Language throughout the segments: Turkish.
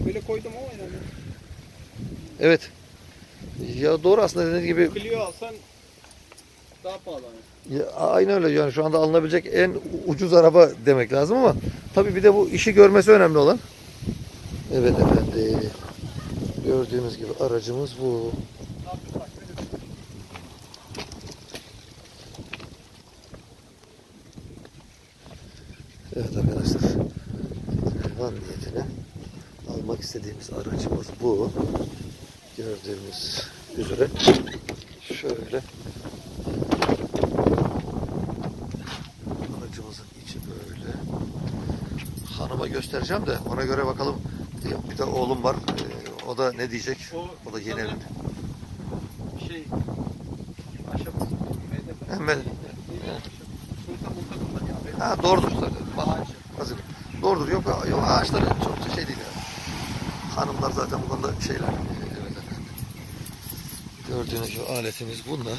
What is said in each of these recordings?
Öyle koydum ama yani. Evet. Ya doğru aslında dediğiniz gibi. Clio alsan daha pahalı yani. Ya, aynı öyle yani şu anda alınabilecek en ucuz araba demek lazım ama tabii bir de bu işi görmesi önemli olan. Evet efendim. Gördüğünüz gibi aracımız bu. Evet arkadaşlar. Van niyetine almak istediğimiz aracımız bu. Gördüğünüz üzere şöyle aracımızın içi böyle. Hanıma göstereceğim de ona göre bakalım. Bir de oğlum var. O da ne diyecek? O da yeni evinde. Şey aşaması. Hemen. Ha doğrudur zaten. Hazır. Doğrudur. Yok ağaçları çok da şey değil yani. Hanımlar zaten bu konuda şeyler. Evet efendim. Gördüğünüz gibi aletimiz bunda.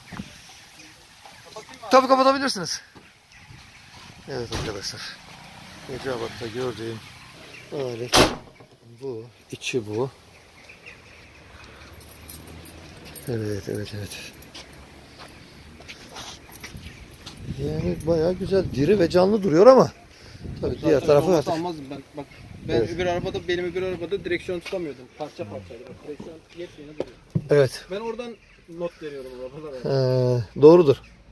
Tabii kapatabilirsiniz. Evet arkadaşlar. Eceabat'ta gördüğüm alet bu. İçi bu. Evet. Yani bayağı güzel, diri ve canlı duruyor ama tabii diğer tarafı artık. Almazdım ben. Bak ben evet. Benim öbür arabada direksiyon tutamıyordum. Parça parçaydı. Bak direksiyon yepyeni duruyor. Evet. Ben oradan not veriyorum arabalara. Doğrudur.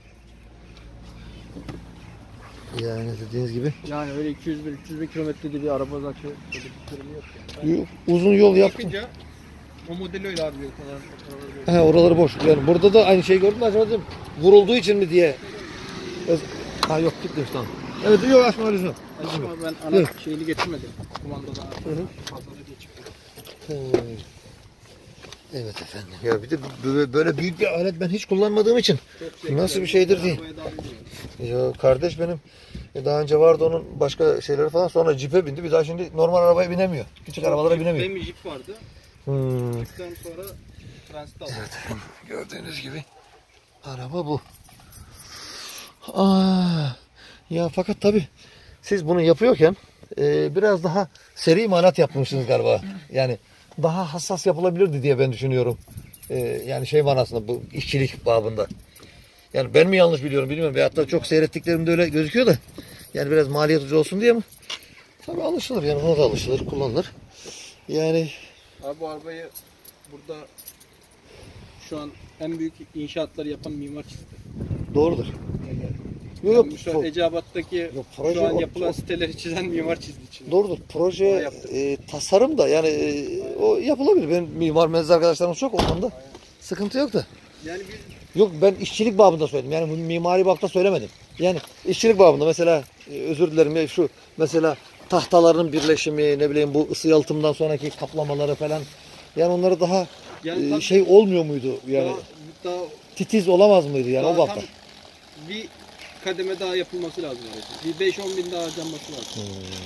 Yani dediğiniz gibi. Yani öyle 200 bin kilometrede bir araba zaten böyle bir durumu yok yani. Uzun yol yaptım. Bakınca o modeli öyle abi. Oraları boş. Yani burada da aynı şeyi gördün mü acaba dedim. Vurulduğu için mi diye. Ha yok gitmiş tamam. Evet yok açma lütfen. Ama ben ana şeyini getirmedim. Kumandada fazla geçip. Evet efendim. Ya bir de böyle büyük bir alet ben hiç kullanmadığım için nasıl bir şeydir diye. Ya kardeş benim daha önce vardı onun başka şeyleri falan sonra cipe bindi. Bir daha şimdi normal arabaya binemiyor. Küçük arabalara binemiyor. Benim jip vardı. Jipten sonra transit aldım. Evet efendim. Gördüğünüz gibi araba bu. Ya fakat tabii siz bunu yapıyorken biraz daha seri imalat yapmışsınız galiba. Yani daha hassas yapılabilirdi diye ben düşünüyorum. Yani şey manasında bu işçilik babında. Yani ben mi yanlış biliyorum bilmiyorum. Veyahut da çok seyrettiklerimde öyle gözüküyor da. Yani biraz maliyet ucuz olsun diye mi? Tabii alışılır yani ona da alışılır, kullanılır. Yani. Abi bu arabayı burada şu an en büyük inşaatları yapan mimar çizdi. Doğrudur. Yok, şu Eceabat'taki şu an yapılan siteleri çizen mimar çizdi için. Doğrudur. Proje tasarım da yani o yapılabilir. Benim mimar mühendis arkadaşlarımız çok o konuda. Sıkıntı yok da. Yani yok ben işçilik babında söyledim. Yani bunu mimari babda söylemedim. Yani işçilik babında mesela özür dilerim ya şu mesela tahtaların birleşimi ne bileyim bu ısı yalıtımından sonraki kaplamaları falan yani onları daha yani şey olmuyor muydu yani daha titiz olamaz mıydı yani o babda? Bir kademe daha yapılması lazım. Bir 5-10 bin daha harcanması lazım.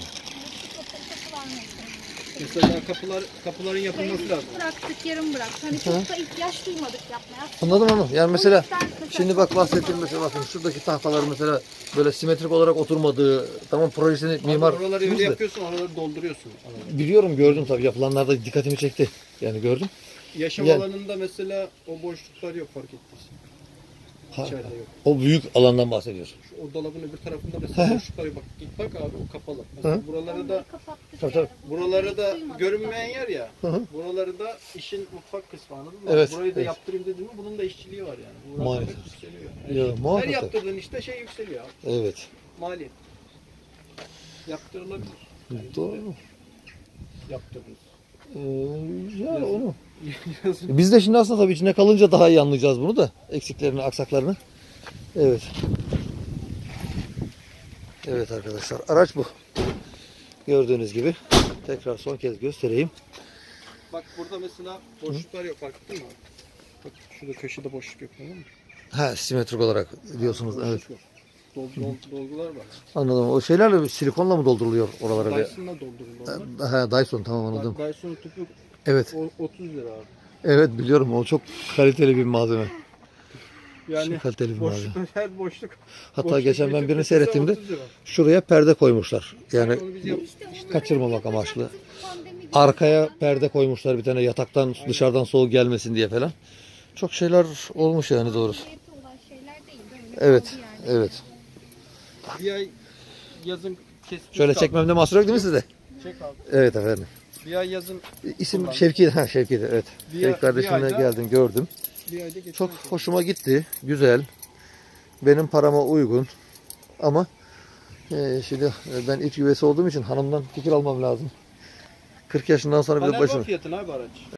Mesela kapıların yapılması lazım. Bıraktık, yarım bıraktık. Hani çok da ihtiyaç duymadık yapmaya. Anladım. Yani mesela şimdi bak bahsettiğim mesela bakın şuradaki tahtalar mesela böyle simetrik olarak oturmadığı tamam projesini mimar. Oraları öyle yapıyorsun, oraları dolduruyorsun. Biliyorum gördüm tabii yapılanlarda dikkatimi çekti. Yani gördüm. Yaşam alanında mesela o boşluklar yok fark ettiysen. İçeride yok. O büyük alandan bahsediyorsun. O dolabın öbür tarafında mesela boşluklar yok. Bak abi o kapalı. Mesela buraları da görünmeyen yer ya. Buraları da işin mutfak kısmı anladın mı? Evet, burayı da yaptırayım dedim mi bunun da işçiliği var yani. Maalesef. Yükseliyor. Yani her yaptırdığın işte şey yükseliyor abi. Evet. Maliyet. Yaptırılabilir. Yani doğru. Yaptırırız. Yani onu. Biz de şimdi aslında tabii içine kalınca daha iyi anlayacağız bunu da. Eksiklerini, aksaklarını. Evet. Evet arkadaşlar. Araç bu. Gördüğünüz gibi. Tekrar son kez göstereyim. Bak burada mesela boşluklar yok. Fark ettin mi? Bak şurada köşede boşluk yok. Değil mi? Ha simetrik olarak diyorsunuz. Evet. Dolgular var. Anladım. O şeylerle silikonla mı dolduruluyor oralara? Dyson'la dolduruluyor. Ha Dyson tamam anladım. Dyson'un tüpü evet. 30 lira abi. Evet biliyorum o çok kaliteli bir malzeme. Yani çok kaliteli bir malzeme. Her boşluk. Hatta geçen ben birini seyrettiğimde şuraya perde koymuşlar. Yani kaçırmamak amaçlı. Arkaya perde koymuşlar bir tane yataktan dışarıdan soğuk gelmesin diye falan. Çok şeyler olmuş yani doğrusu. Maliyeti olan şeyler değil. Böyle Evet, kaldı yani. evet. Bir ay yazın kestik. Şöyle çekmemde mahsur yok değil mi sizde? Çek abi. Evet efendim. Bir ay yazın İsim kullandım. Şevki, ha Şevki de evet. Bir- Şevki kardeşimle bir ayda- geldim gördüm. bir ayda geçen Çok ay. hoşuma gitti. Güzel. Benim parama uygun. Ama şimdi ben ilk üyesi olduğum için hanımdan fikir almam lazım. 40 yaşından sonra bir Panel başım. var fiyatın abi araç.